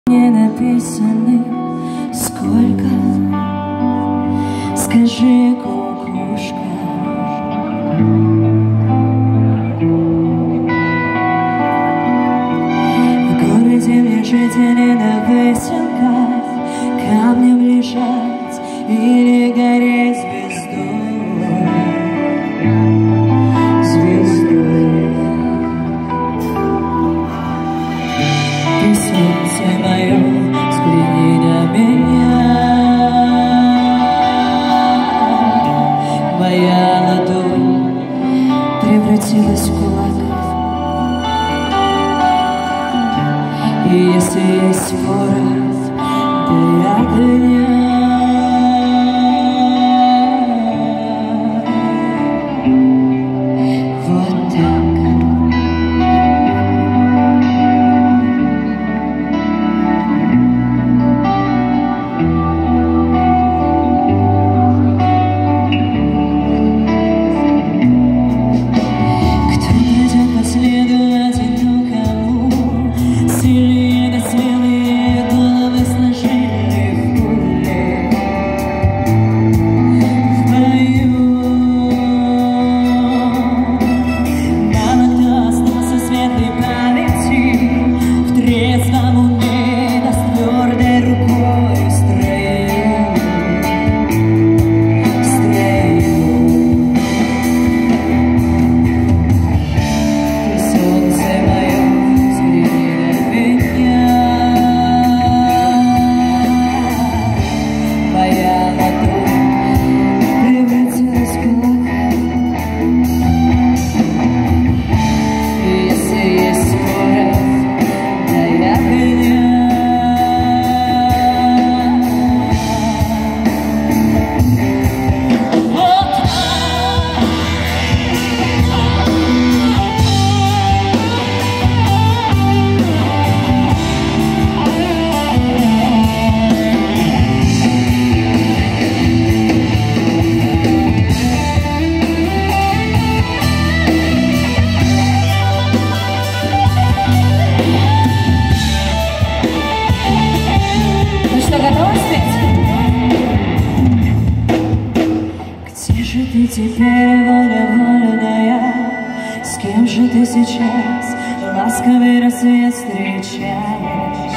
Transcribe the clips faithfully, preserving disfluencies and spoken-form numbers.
Не написаны сколько, скажи, кукушка. В городе мне жить или на выселках, камнем лежать или гореть звездой, звездой. Ты солнце мое, взгляни на меня. Моя ладонь превратилась в кулак, и если есть порох, дай огня. Вот так. Ты теперь воля вольная, с кем же ты сейчас ласковый рассвет встречаешь?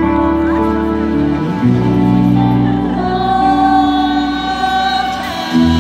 Thank you.